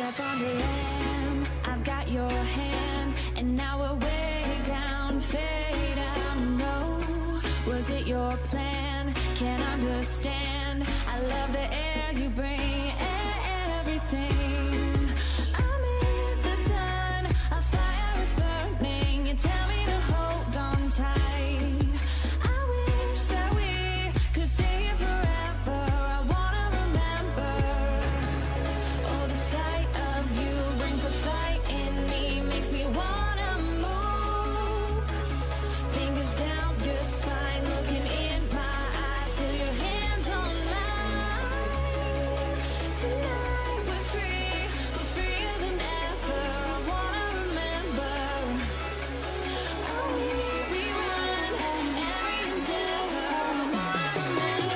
Step on the land, I've got your hand, and now we're way down, fade out. No, was it your plan? Can't understand. I love the air you bring, everything. I'm in the sun, a fire is burning. You tell me to hold on tight. I wish that we could stay here forever. I wanna remember. Oh, the sight of you brings a fight in me, makes me wanna move. Fingers down your spine, looking in my eyes, feel your hands on mine. Tonight we're freer than ever. I wanna remember. Oh, we run every endeavor. I wanna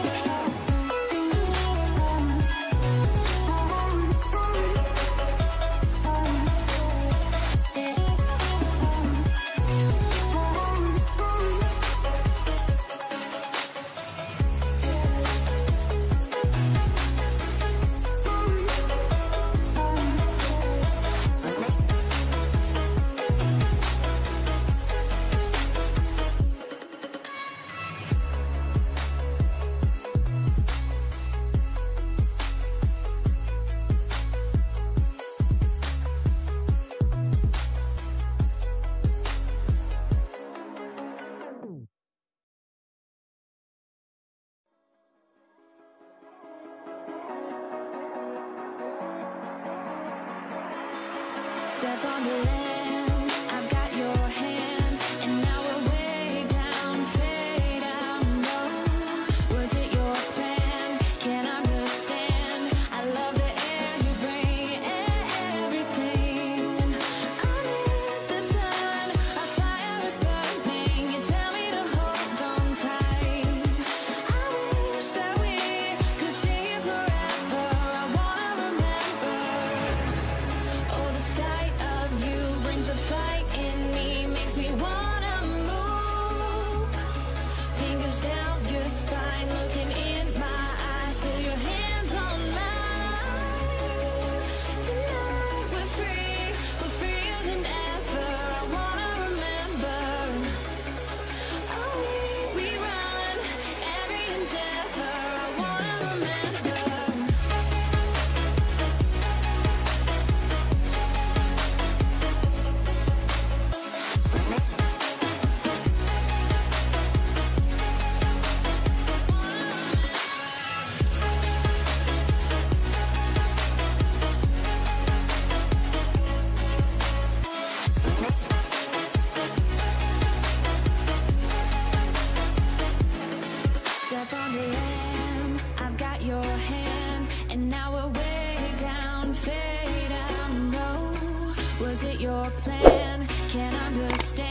step on the land, I've got your hand, and now we're way down, fade out. No, was it your plan? Can't understand. I love the air you bring, everything. I'm in the sun, a fire is burning. You tell me to hold on tight. I wish that we could stay here forever. I wanna remember. Oh, the sight of you brings a fight in me, makes me wanna move. Fingers down your spine, looking in my eyes, feel your hands on mine. Tonight we're freer than ever. I wanna remember. Oh, we run every endeavor. I wanna remember. Step on the land, I've got your hand, and now we're way down, fade out. No, was it your plan? Can't understand.